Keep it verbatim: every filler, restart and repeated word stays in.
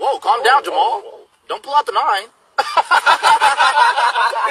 Whoa, calm down, Jamal. Don't pull out the nine.